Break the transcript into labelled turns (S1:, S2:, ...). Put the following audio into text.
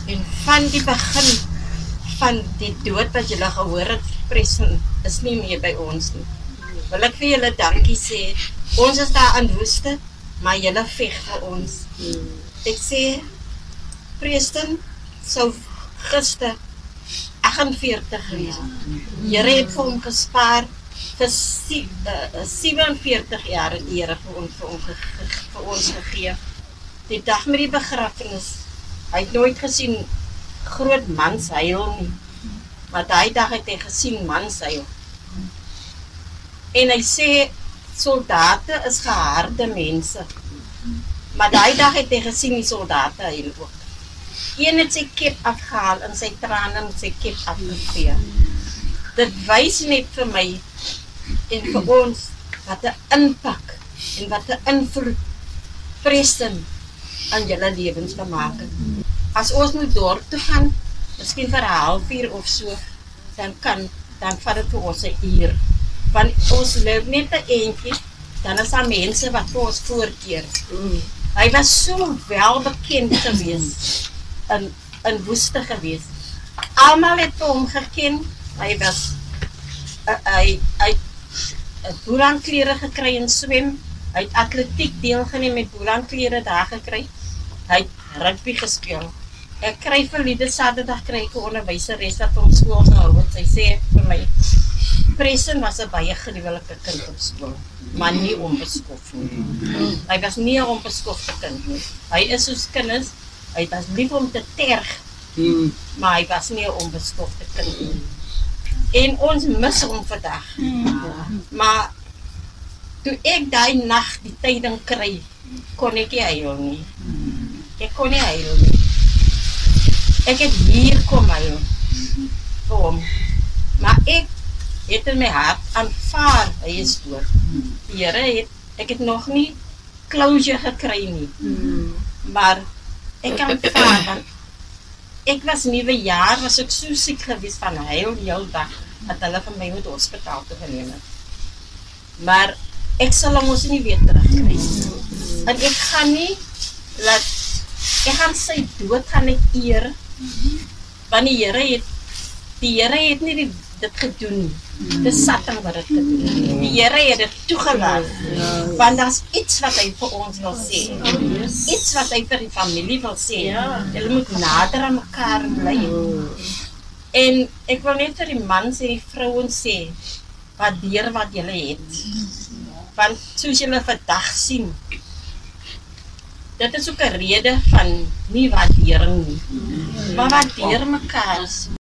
S1: En van die begin van die dood wat julle gehoor het, Preston is nie meer by ons nie. Wil ek vir julle dankie sê. Ons is daar aan Woeste, maar julle veg vir ons. Ek sê, Preston sou gister 48 gewees. Here het vir hom gespaar vir 47 jaar het die Here vir ons gegee. Die dag met die begrafenis, hy het nooit gesien groot mans huil nie. Maar daai dag het hy gesien mans huil. En hy sê, soldate is geharde mense. Maar daai dag het hy gesien die soldate huil ook. Een het sy kep afgehaal en sy trane en sy kep afgevee. Dit wys net vir my en vir ons wat 'n impak en wat 'n invloed Preston aan julle lewens gemaak het. As ons moet dorp toe gaan, miskien vir 'n halfuur of so, dan vat dit vir ons 'n uur. Want ons loop net 'n eentjie, dan is daar mense wat vir ons voorkeer. Hy was so welbekend geweest in Woeste geweest. Almal het hom geken. Hy was hy boeranklere gekry en swem. Hy het atletiek deelgeneem met boeranklere daar gekry. Hy het rugby gespeel. Ek kry verlede Saterdag kry ek 'n onderwyseres wat hom skool gehou het. Sy sê vir my, Preston was 'n baie gruwelike kind op skool, maar nie onbeskof nie. Hy was nie 'n onbeskofte kind nie. Hy is soos kinders, hy was lief om te terg, maar hy was nie 'n onbeskofte kind nie. En ons mis hom vandag. Maar toe ek daai nag die tyding kry, kon ek nie huil nie. Ek kon nie huil nie. Ek het hier kom huil vir hom. Maar ek het in my hart aanvaar, hy is dood. Die Here ek het nog nie closure gekry nie. Maar ek aanvaar, want ek was 9 jaar, was ek so siek geweest van huil die hele dag, dat hulle van my moet hospitaal toe geneem het. Maar ek sal hom ons nie weer terugkry. En ek gaan nie, ek gaan sy dood gaan ek eer, want die Here het nie dit gedoen. Dis Satan wat dit gedoen het. Die Here het dit toegelaat. Want daar's iets wat hy vir ons wil sê. Iets wat hy vir die familie wil sê. Hulle moet nader aan mekaar bly. En ek wil net vir die mans en die vrouens sê, waardeer wat julle het. Want soos julle vandag sien, dit is ook 'n rede van nie waardering nie. Maar waardeer mekaar.